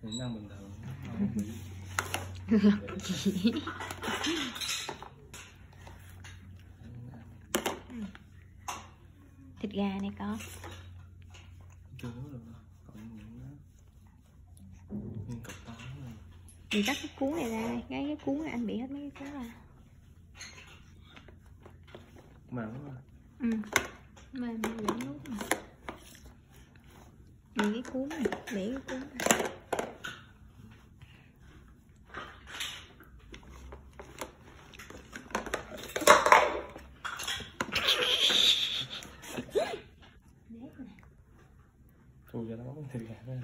Mình ăn bình thường, không bị. Thịt gà này có. Chưa nấu được đâu, còn những đó. Nguyên cọc to này. Mình cắt cái cuốn này ra, cái cuốn này anh bị hết mấy cái cuốn ra. Màu đúng không? Ừ. Mà mình vẫn nút mà. Bị cái cuốn này, bị cái cuốn này. Tôi cho nó bóng thịt gà ra.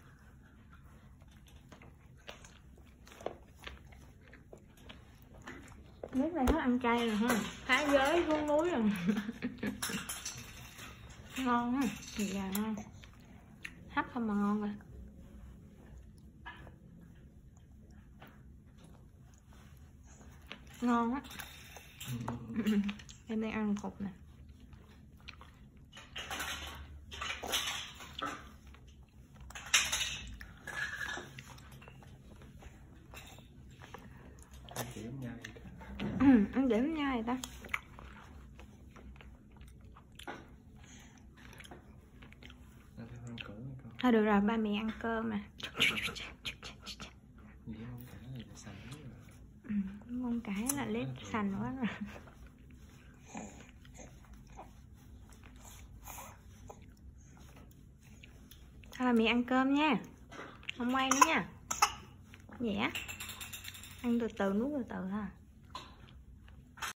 Nước này hết ăn cay rồi ha, thái giới xuống núi rồi. Ngon ha, thịt gà ngon, hấp không mà ngon rồi. Ngon á. Em đang ăn cục nè. Ăn điểm nhai ta. Thôi được rồi, ba mẹ ăn cơm nè. Mông cái là lết sành quá rồi. Thôi ba mẹ ăn cơm nha, không quay nữa nha. Vậy á, ăn từ từ nuốt từ từ ha.